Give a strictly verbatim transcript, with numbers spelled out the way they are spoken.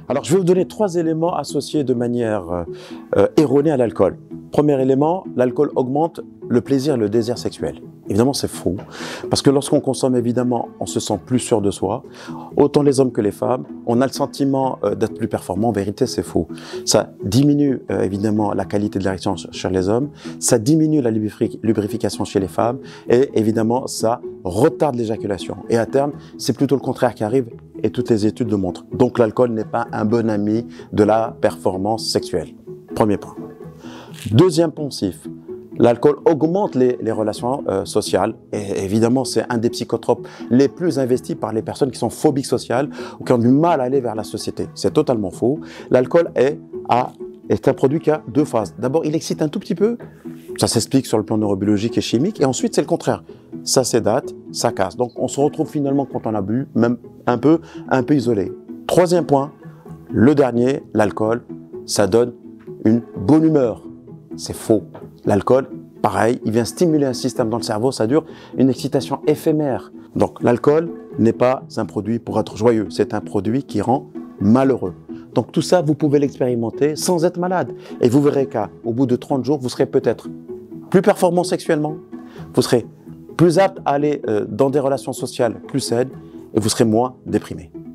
Alors, je vais vous donner trois éléments associés de manière euh, euh, erronée à l'alcool. Premier élément, l'alcool augmente le plaisir et le désir sexuel. Évidemment, c'est faux, parce que lorsqu'on consomme, évidemment, on se sent plus sûr de soi. Autant les hommes que les femmes, on a le sentiment euh, d'être plus performant. En vérité, c'est faux. Ça diminue euh, évidemment la qualité de l'érection chez les hommes, ça diminue la lubrification chez les femmes, et évidemment, ça retarde l'éjaculation. Et à terme, c'est plutôt le contraire qui arrive, et toutes les études le montrent. Donc, l'alcool n'est pas un bon ami de la performance sexuelle. Premier point. Deuxième poncif. L'alcool augmente les, les relations euh, sociales et évidemment c'est un des psychotropes les plus investis par les personnes qui sont phobiques sociales ou qui ont du mal à aller vers la société. C'est totalement faux. L'alcool est, à, est un produit qui a deux phases. D'abord il excite un tout petit peu, ça s'explique sur le plan neurobiologique et chimique, et ensuite c'est le contraire. Ça sédate, ça casse. Donc on se retrouve finalement quand on a bu, même un peu, un peu isolé. Troisième point, le dernier, l'alcool, ça donne une bonne humeur. C'est faux. L'alcool, pareil, il vient stimuler un système dans le cerveau, ça dure une excitation éphémère. Donc l'alcool n'est pas un produit pour être joyeux, c'est un produit qui rend malheureux. Donc tout ça, vous pouvez l'expérimenter sans être malade. Et vous verrez qu'au bout de trente jours, vous serez peut-être plus performant sexuellement, vous serez plus apte à aller euh, dans des relations sociales plus saines et vous serez moins déprimé.